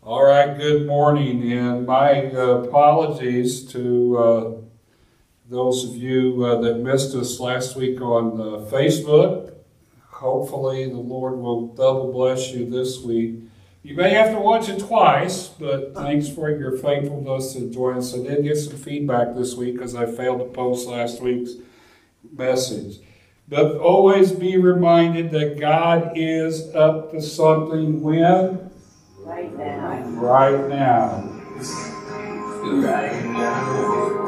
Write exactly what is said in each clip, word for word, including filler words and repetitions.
All right, good morning, and my uh, apologies to uh, those of you uh, that missed us last week on uh, Facebook. Hopefully the Lord will double bless you this week. You may have to watch it twice, but thanks for your faithfulness to join us. I did get some feedback this week because I failed to post last week's message. But always be reminded that God is up to something when? Right now. Right now. Right now.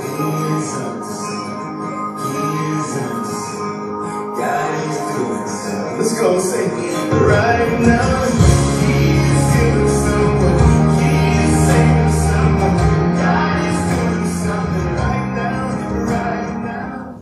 God is doing something. Let's go sing it. Right now. He's doing something. He's saying something. God is doing something right now. Right now.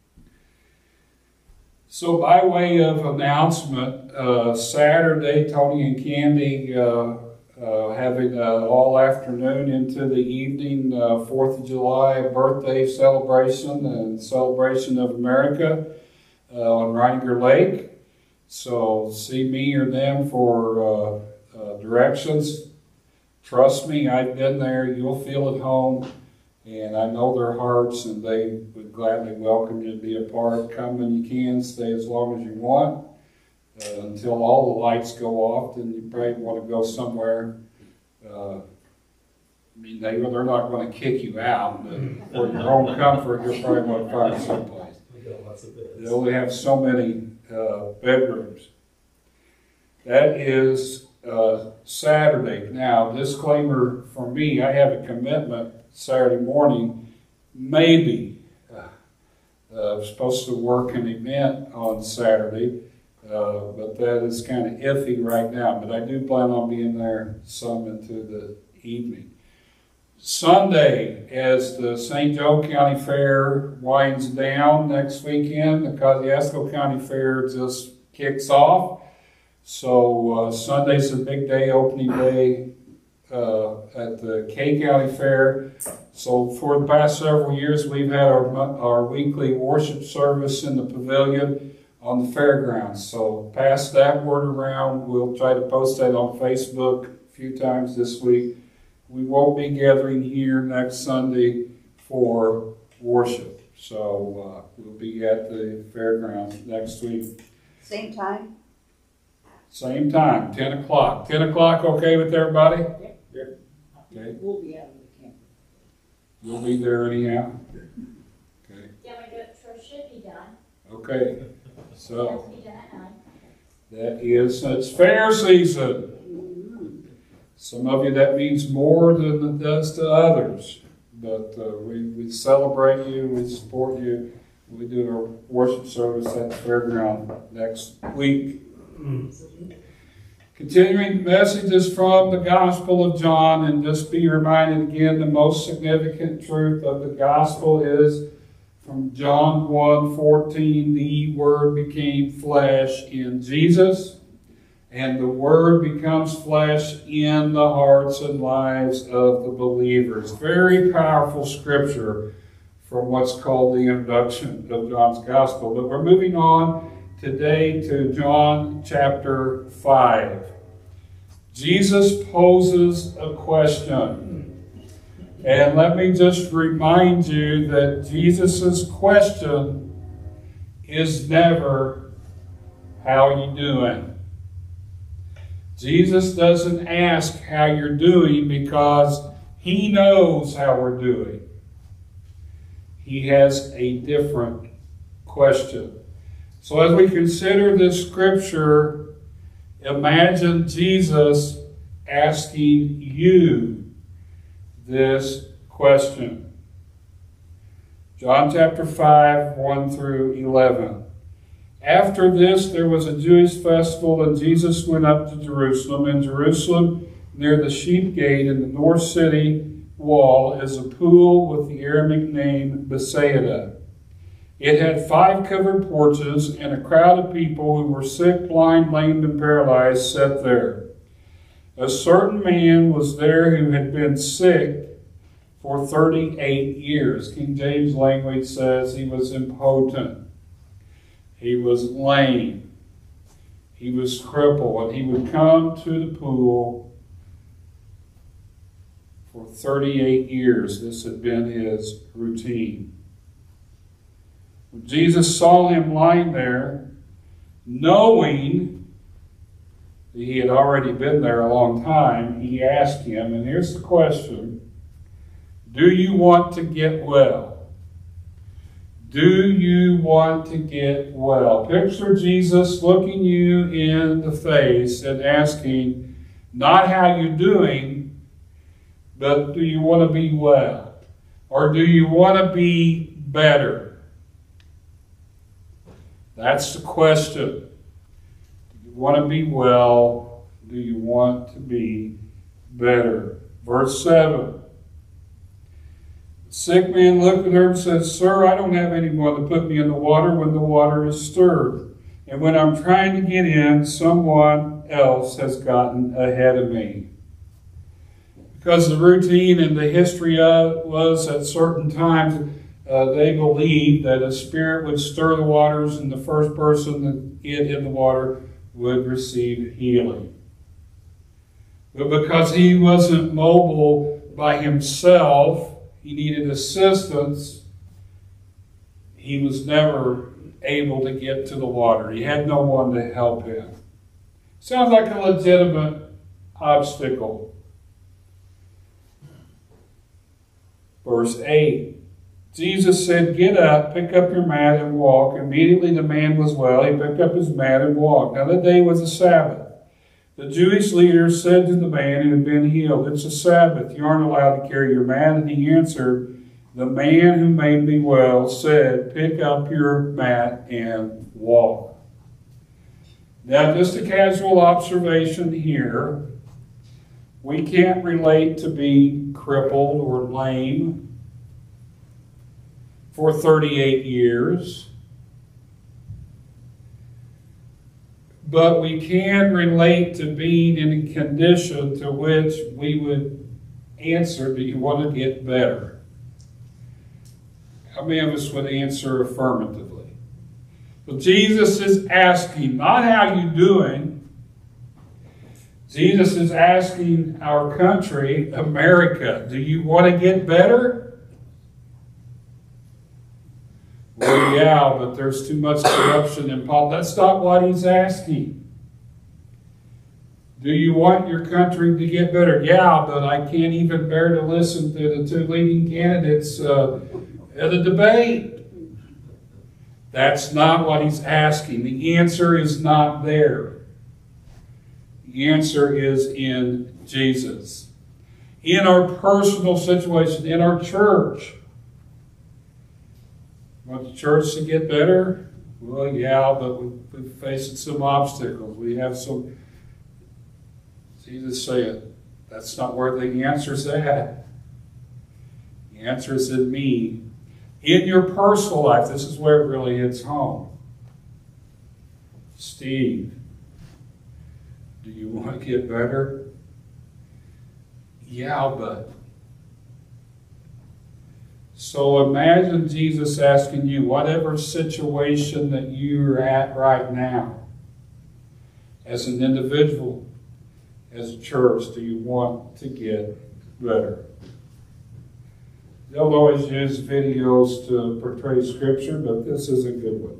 So by way of announcement, uh, Saturday, Tony and Candy uh, uh, having uh, all afternoon into the evening, uh, fourth of July birthday celebration and celebration of America uh, on Reininger Lake. So see me or them for uh, uh, directions. Trust me, I've been there. You'll feel at home. And I know their hearts, and they would gladly welcome you to be a part. Come when you can, stay as long as you want, uh, until all the lights go off. Then you probably want to go somewhere. Uh, I mean, they, they're not going to kick you out, but for your own comfort, you'll probably want to find someplace. They only have so many uh, bedrooms. That is uh, Saturday. Now, disclaimer for me, I have a commitment Saturday morning, maybe. Uh, uh, I'm supposed to work an event on Saturday, uh, but that is kind of iffy right now. But I do plan on being there some into the evening. Sunday, as the Saint Joe County Fair winds down next weekend, the Kosciuszko County Fair just kicks off. So uh, Sunday's a big day, opening day. Uh, at the Kay County Fair. So for the past several years, we've had our, our weekly worship service in the pavilion on the fairgrounds. So pass that word around. We'll try to post that on Facebook a few times this week. We won't be gathering here next Sunday for worship. So uh, we'll be at the fairgrounds next week. Same time? Same time, ten o'clock. ten o'clock okay with everybody? Okay. We'll be out of the camp. You'll be there anyhow? Okay. Yeah, my tour should be done. Okay. It So has to be done at nine. that is, it's fair season. Some of you that means more than it does to others. But uh, we, we celebrate you, we support you. We do our worship service at the fairground next week. Continuing messages from the Gospel of John, and just be reminded again, the most significant truth of the Gospel is from John one fourteen, the Word became flesh in Jesus, and the Word becomes flesh in the hearts and lives of the believers. Very powerful scripture from what's called the introduction of John's Gospel. But we're moving on today to John chapter five. Jesus poses a question. And let me just remind you that Jesus' question is never, how are you doing? Jesus doesn't ask how you're doing because he knows how we're doing. He has a different question. So as we consider this scripture, imagine Jesus asking you this question. John chapter five, one through eleven. After this, there was a Jewish festival, and Jesus went up to Jerusalem. In Jerusalem, near the sheep gate in the north city wall, is a pool with the Aramaic name Bethsaida. It had five covered porches, and a crowd of people who were sick, blind, lame, and paralyzed sat there. A certain man was there who had been sick for thirty-eight years. King James language says he was impotent. He was lame. He was crippled, and he would come to the pool For thirty-eight years, this had been his routine. When Jesus saw him lying there, knowing that he had already been there a long time, he asked him, and here's the question, do you want to get well? Do you want to get well? Picture Jesus looking you in the face and asking, not how you're doing, but do you want to be well? Or do you want to be better? That's the question. Do you want to be well? Do you want to be better? Verse seven. The sick man looked at her and said, Sir, I don't have anyone to put me in the water when the water is stirred. And when I'm trying to get in, someone else has gotten ahead of me. Because the routine and the history of it was at certain times, uh, they believed that a spirit would stir the waters and the first person that get in the water would receive healing. But because he wasn't mobile by himself, he needed assistance, he was never able to get to the water. He had no one to help him. Sounds like a legitimate obstacle. Verse eight, Jesus said, Get up, pick up your mat and walk. Immediately the man was well. He picked up his mat and walked. Now the day was a Sabbath. The Jewish leaders said to the man who had been healed, It's a Sabbath. You aren't allowed to carry your mat. And he answered, The man who made me well said, Pick up your mat and walk. Now just a casual observation here. We can't relate to being crippled or lame for thirty-eight years. But we can relate to being in a condition to which we would answer, do you want to get better? How many of us would answer affirmatively? Well, Jesus is asking, not how you doing. Jesus is asking our country, America, do you want to get better? Well, yeah, but there's too much corruption in politics. That's not what he's asking. Do you want your country to get better? Yeah, but I can't even bear to listen to the two leading candidates uh, at a debate. That's not what he's asking. The answer is not there. The answer is in Jesus. In our personal situation, in our church. Want the church to get better? Well, yeah, but we're facing some obstacles. We have some... Jesus said, that's not where the answer's at. The answer is in me. In your personal life, this is where it really hits home. Steve, do you want to get better? Yeah, but. So imagine Jesus asking you, whatever situation that you're at right now, as an individual, as a church, do you want to get better? They'll always use videos to portray Scripture, but this is a good one.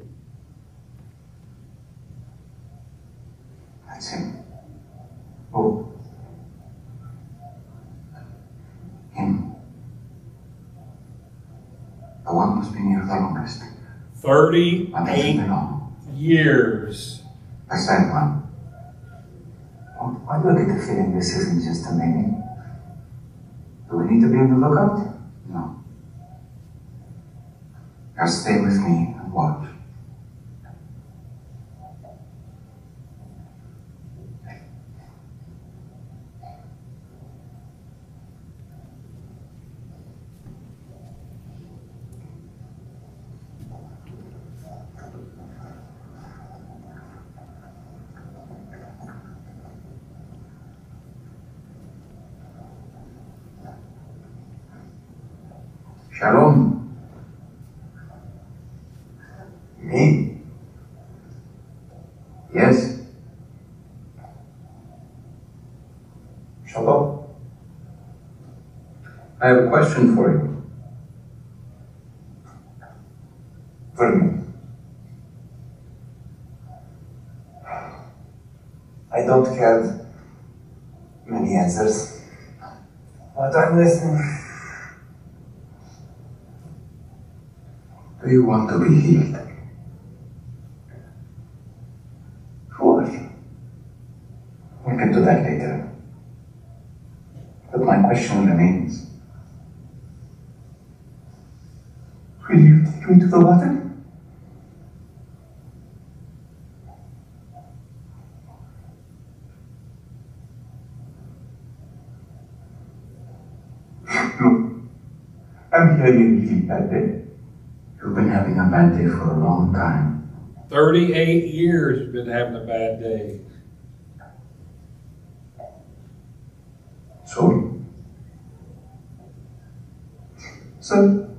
That's him. Oh. Him. The one who's been here the longest. Thirty-eight years. The sad one. Why do I get the feeling this isn't just a meeting? Do we need to be on the lookout? No. Just stay with me and watch. Shalom. Me? Yes. Shalom. I have a question for you. For me. I don't have many answers, but I'm listening. Do you want to be healed? Why? We'll get to that later. But my question remains. Will you take me to the water? No. I'm having a really bad day. You've been having a bad day for a long time. thirty-eight years you've been having a bad day. So? So,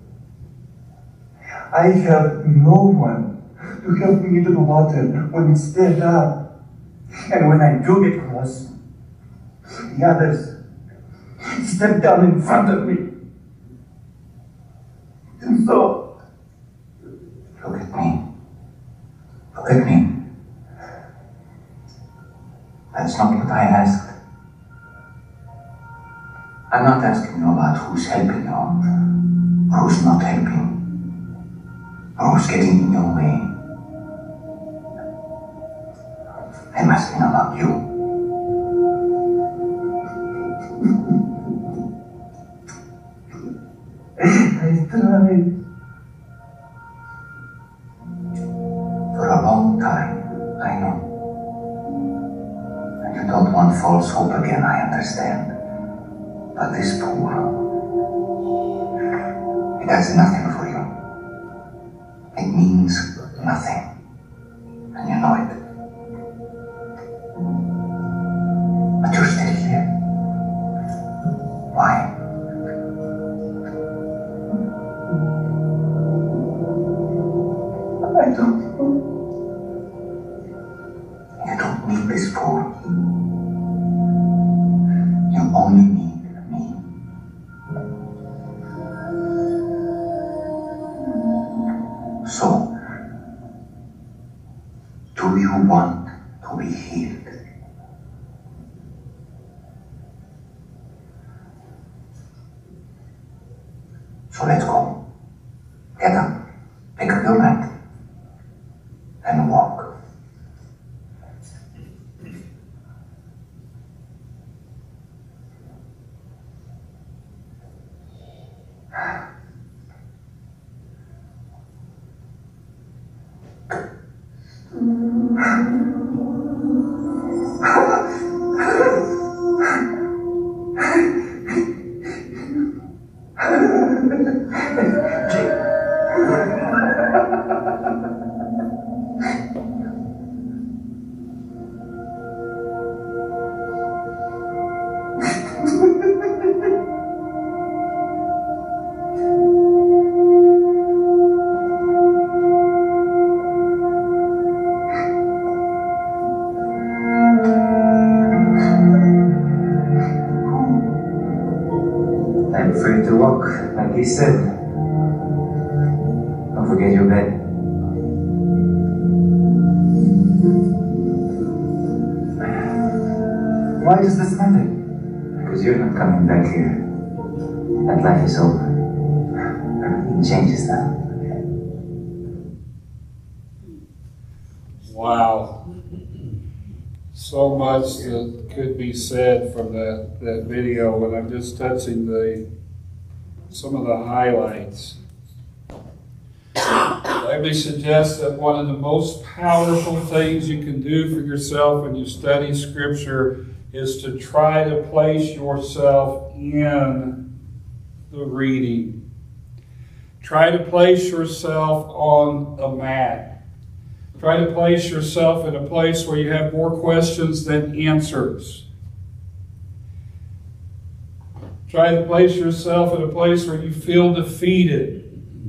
I have no one to help me into the water when it's still dark. And when I do get close, the others step down in front of me. And so, look at me. Look at me. That's not what I asked. I'm not asking you about who's helping you, or who's not helping, or who's getting in your way. I'm asking about you. I tried. For a long time, I know. And you don't want false hope again, I understand. But this pool, it has nothing for you. It means nothing. And you know it. But you're still here. Why? I don't know. You don't need this pool. You only need me. So, do you want to be healed? So let's go. Get up, pick up your mat, and walk. I'm free to walk, like he said. Don't forget your bed. Why does this matter? Because you're not coming back here. That life is over. Everything changes now. Wow. So much that could be said from that, that video, and I'm just touching the some of the highlights. Let me suggest that one of the most powerful things you can do for yourself when you study Scripture is to try to place yourself in the reading. Try to place yourself on a mat. Try to place yourself in a place where you have more questions than answers. Try to place yourself in a place where you feel defeated.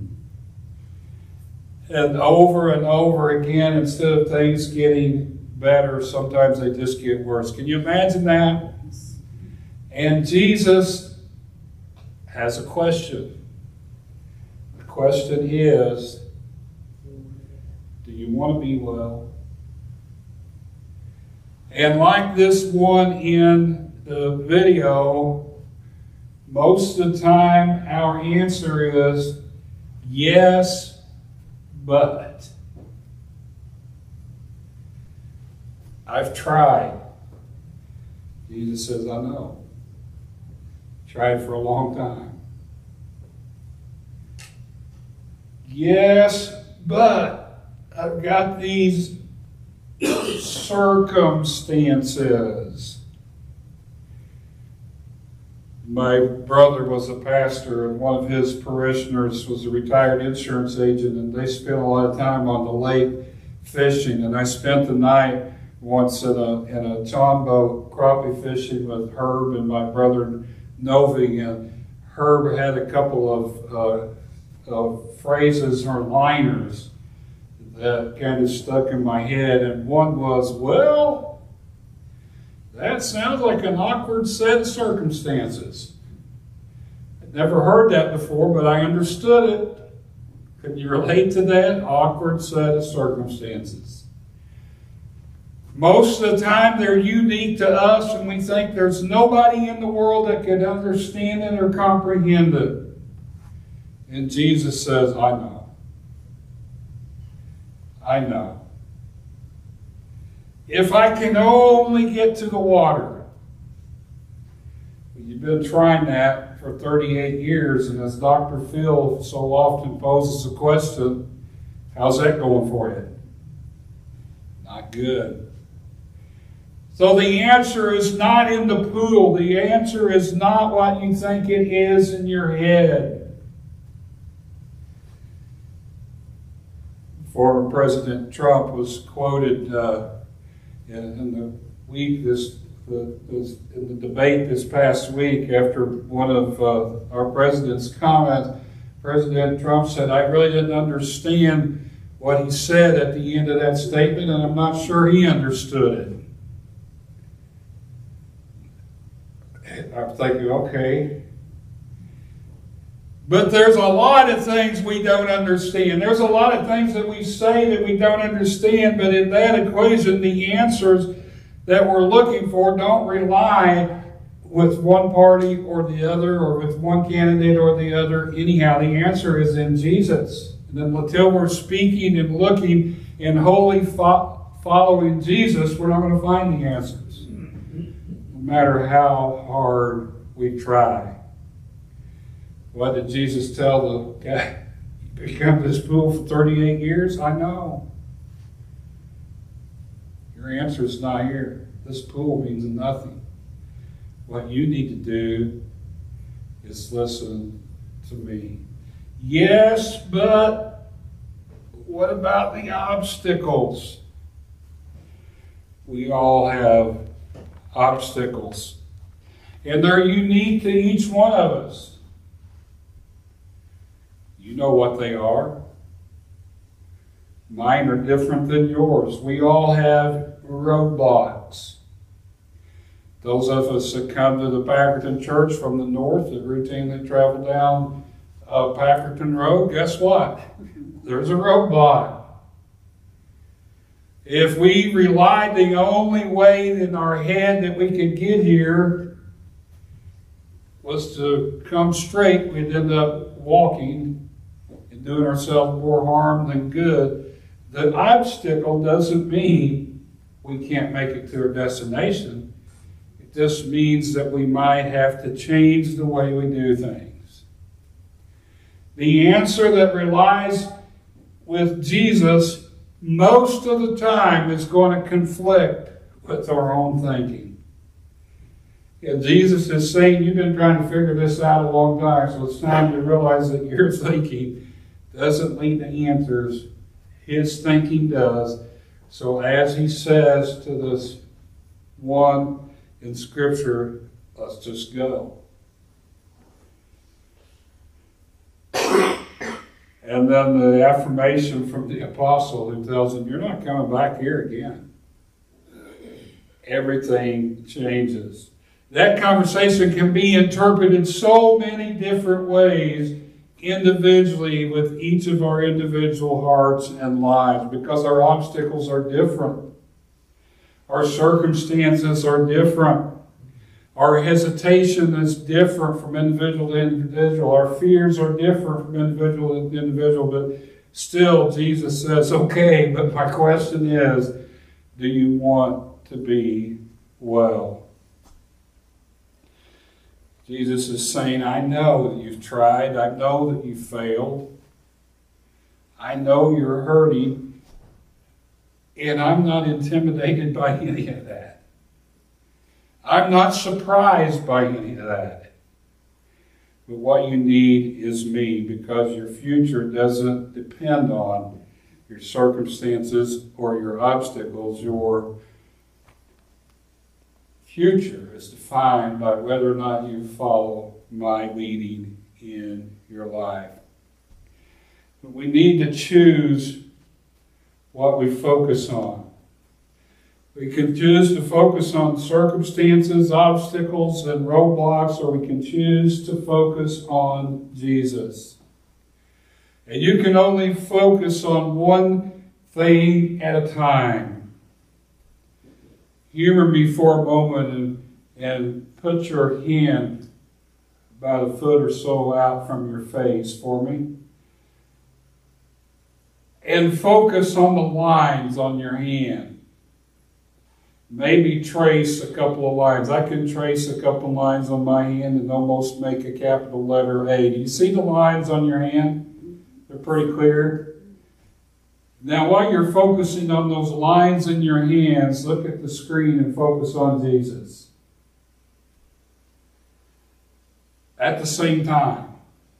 And over and over again, instead of things getting better, sometimes they just get worse. Can you imagine that? And Jesus has a question. The question is, do you want to be well? And like this one in the video, most of the time our answer is yes, but. I've tried. Jesus says, I know. Tried for a long time. Yes, but I've got these circumstances. My brother was a pastor, and one of his parishioners was a retired insurance agent, and they spent a lot of time on the lake fishing. And I spent the night once in a, in a John boat crappie fishing with Herb and my brother Novi, and Herb had a couple of, uh, of phrases or liners that kind of stuck in my head, and one was, well, that sounds like an awkward set of circumstances. I'd never heard that before, but I understood it. Can you relate to that? Awkward set of circumstances. Most of the time they're unique to us, and we think there's nobody in the world that can understand it or comprehend it. And Jesus says, I know. I know. If I can only get to the water. You've been trying that for thirty-eight years, and as Doctor Phil so often poses the question, how's that going for you? Not good. So the answer is not in the pool. The answer is not what you think it is in your head. Former President Trump was quoted uh, in, in the week this, the, this in the debate this past week after one of uh, our president's comments. President Trump said, "I really didn't understand what he said at the end of that statement, and I'm not sure he understood it." I'm thinking, okay. But there's a lot of things we don't understand. There's a lot of things that we say that we don't understand, but in that equation, the answers that we're looking for don't rely with one party or the other, or with one candidate or the other. Anyhow, the answer is in Jesus. And then until we're speaking and looking and wholly fo- following Jesus, we're not going to find the answers. No matter how hard we try. What did Jesus tell the guy? You come to this pool for thirty-eight years? I know. Your answer is not here. This pool means nothing. What you need to do is listen to me. Yes, but what about the obstacles? We all have obstacles, and they're unique to each one of us. You know what they are. Mine are different than yours. We all have roadblocks. Those of us that come to the Packerton Church from the north that routinely travel down uh, Packerton Road, guess what? There's a roadblock. If we relied the only way in our head that we could get here was to come straight, we'd end up walking and doing ourselves more harm than good. The obstacle doesn't mean we can't make it to our destination. It just means that we might have to change the way we do things. The answer that relies with Jesus most of the time is going to conflict with our own thinking. And Jesus is saying, you've been trying to figure this out a long time, so it's time to realize that your thinking doesn't lead to answers. His thinking does. So as he says to this one in Scripture, let's just go. And then the affirmation from the apostle who tells him, you're not coming back here again. Everything changes. That conversation can be interpreted so many different ways individually with each of our individual hearts and lives, because our obstacles are different. Our circumstances are different. Our hesitation is different from individual to individual. Our fears are different from individual to individual. But still, Jesus says, okay, but my question is, do you want to be well? Jesus is saying, I know that you've tried. I know that you failed. I know you're hurting. And I'm not intimidated by any of that. I'm not surprised by any of that. But what you need is me, because your future doesn't depend on your circumstances or your obstacles. Your future is defined by whether or not you follow my leading in your life. But we need to choose what we focus on. We can choose to focus on circumstances, obstacles, and roadblocks, or we can choose to focus on Jesus. And you can only focus on one thing at a time. Humor me for a moment and, and put your hand about a foot or so out from your face for me. And focus on the lines on your hand. Maybe trace a couple of lines. I can trace a couple of lines on my hand and almost make a capital letter A. Do you see the lines on your hand? They're pretty clear. Now, while you're focusing on those lines in your hands, look at the screen and focus on Jesus. At the same time.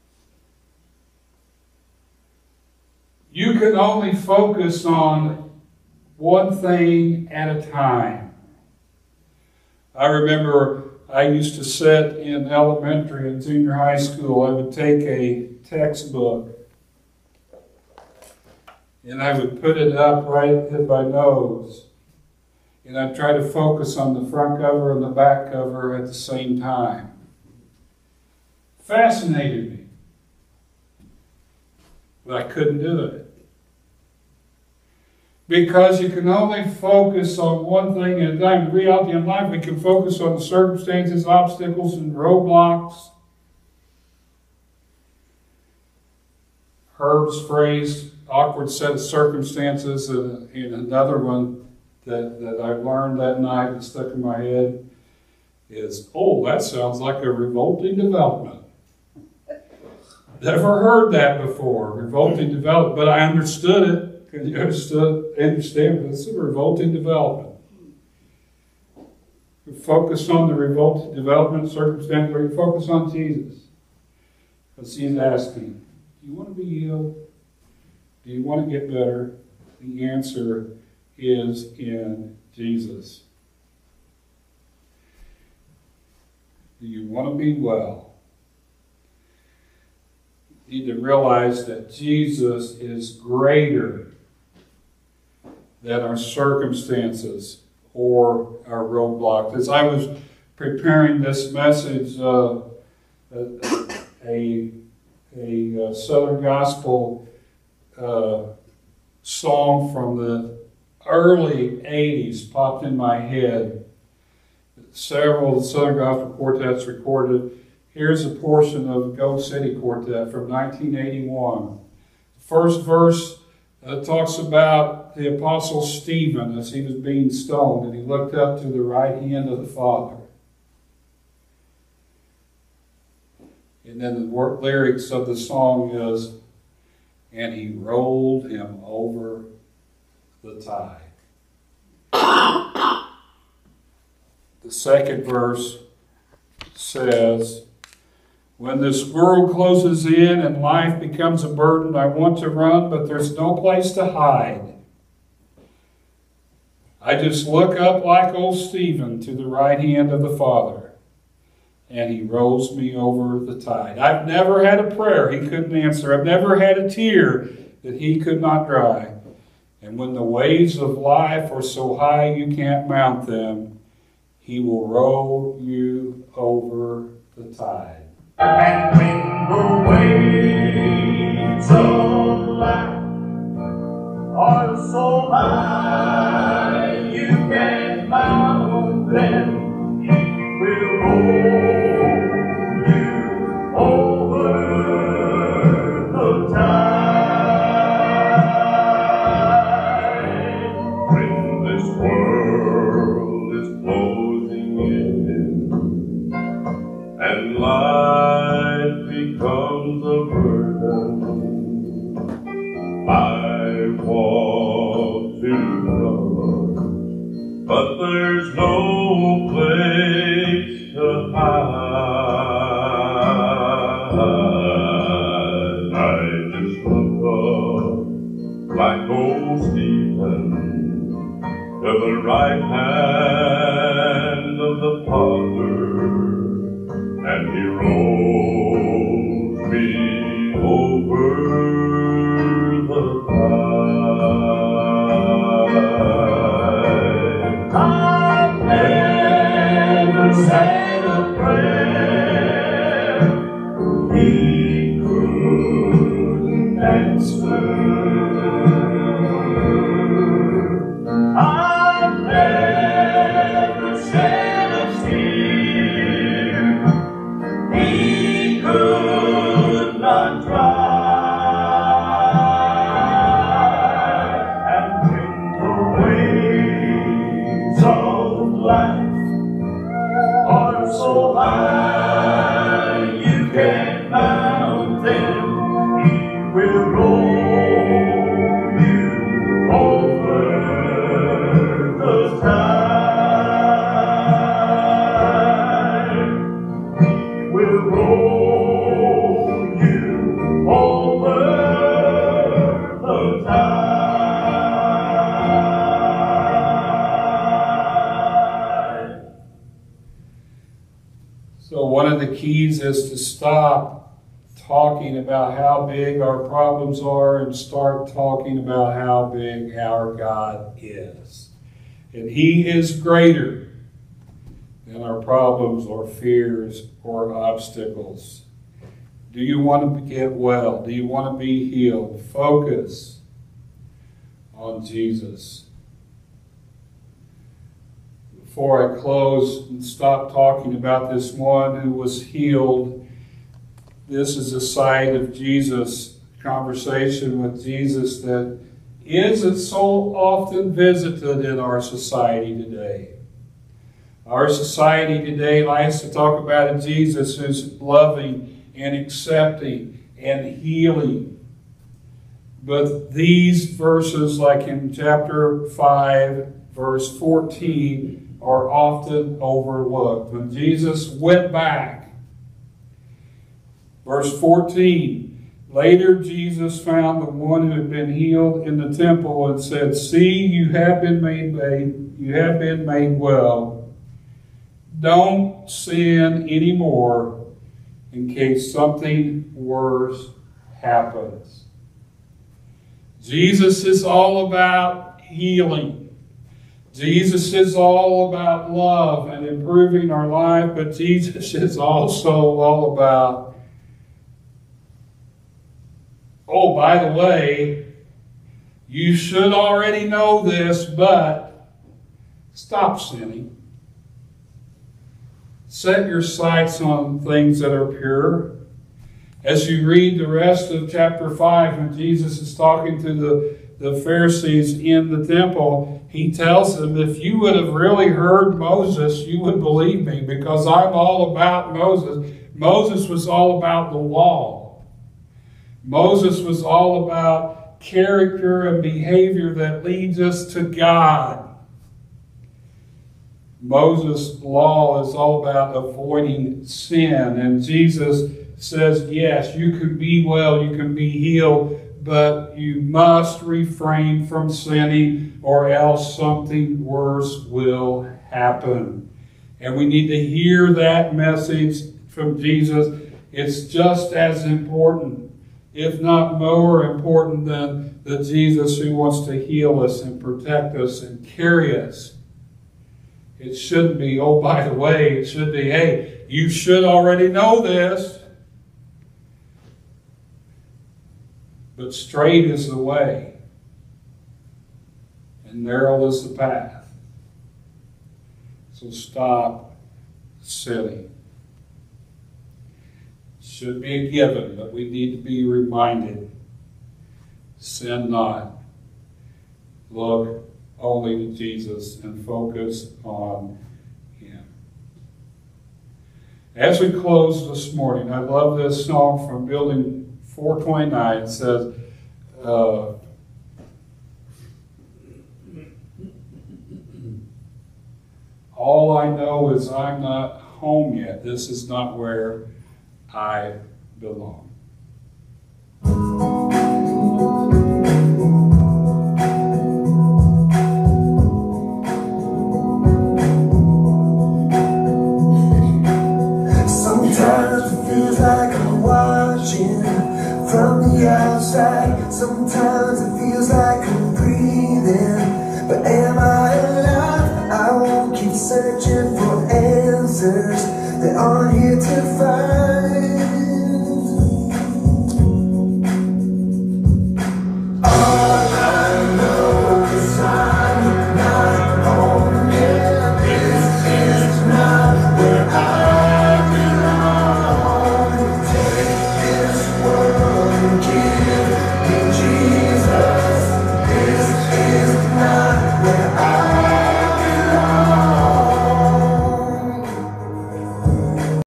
You can only focus on one thing at a time. I remember I used to sit in elementary and junior high school. I would take a textbook and I would put it up right at my nose. And I'd try to focus on the front cover and the back cover at the same time. Fascinated me. But I couldn't do it. Because you can only focus on one thing at a time. In reality in life, we can focus on the circumstances, obstacles, and roadblocks. Herb's phrase, awkward set of circumstances, and, and another one that, that I learned that night that stuck in my head is, oh, that sounds like a revolting development. Never heard that before, revolting development, but I understood it. Because you understood, understand this is a revolting development. You focus on the revolting development circumstance, or you focus on Jesus. Because he's asking, do you want to be healed? Do you want to get better? The answer is in Jesus. Do you want to be well? You need to realize that Jesus is greater than our circumstances or our roadblocks. As I was preparing this message, uh, a, a, a Southern Gospel uh, song from the early eighties popped in my head. Several of the Southern Gospel quartets recorded. Here's a portion of the Gold City Quartet from nineteen eighty-one. The first verse uh, talks about the Apostle Stephen as he was being stoned, and he looked up to the right hand of the Father. And then the word, lyrics of the song is, and he rolled him over the tide. The second verse says, when this world closes in and life becomes a burden, I want to run, but there's no place to hide. I just look up like old Stephen to the right hand of the Father, and he rolls me over the tide. I've never had a prayer he couldn't answer. I've never had a tear that he could not dry. And when the waves of life are so high you can't mount them, He will roll you over the tide. And when the waves of life are so high you can't mount them, He will roll you over the tide. When this world is closing in and life becomes a burden, I want to run, but there's no place to hide. I just look up like old Stephen to the right hand of the Father, and He rolls me over the tide. I've never said a prayer He couldn't answer. I've never shed a tear He could not dry. And when the waves of life are so high you can't mount them, He will roll you over the tide. He will roll you over the tide. So one of the keys is to stop talking about how big our problems are and start talking about how big our God is. And He is greater than our problems or fears or obstacles. Do you want to get well? Do you want to be healed? Focus on Jesus. Before I close and stop talking about this one who was healed, this is a side of Jesus, conversation with Jesus that isn't so often visited in our society today. Our society today likes to talk about a Jesus who's loving and accepting and healing. But these verses, like in chapter five, verse fourteen, are often overlooked. When Jesus went back, verse fourteen, later Jesus found the one who had been healed in the temple and said, "See, you have been made, made you have been made well. Don't sin anymore in case something worse happens." Jesus is all about healing. Jesus is all about love and improving our life, but Jesus is also all about, oh, by the way, you should already know this, but stop sinning. Set your sights on things that are pure. As you read the rest of chapter five, when Jesus is talking to the, the Pharisees in the temple, He tells them, if you would have really heard Moses, you would believe me, because I'm all about Moses. Moses was all about the law. Moses was all about character and behavior that leads us to God. Moses' law is all about avoiding sin. And Jesus says, yes, you can be well, you can be healed, but you must refrain from sinning or else something worse will happen. And we need to hear that message from Jesus. It's just as important, if not more important, than the Jesus who wants to heal us and protect us and carry us. It shouldn't be, oh, by the way, it should be, hey, you should already know this. But straight is the way, and narrow is the path. So stop sinning. It should be a given, but we need to be reminded. Sin not. Look only to Jesus and focus on Him. As we close this morning, I love this song from Building four twenty-nine. It says, uh, all I know is I'm not home yet. This is not where I belong. Sometimes it feels like I'm watching from the outside. Sometimes it feels like I'm breathing. But am I alive? I won't keep searching for answers that aren't here to find.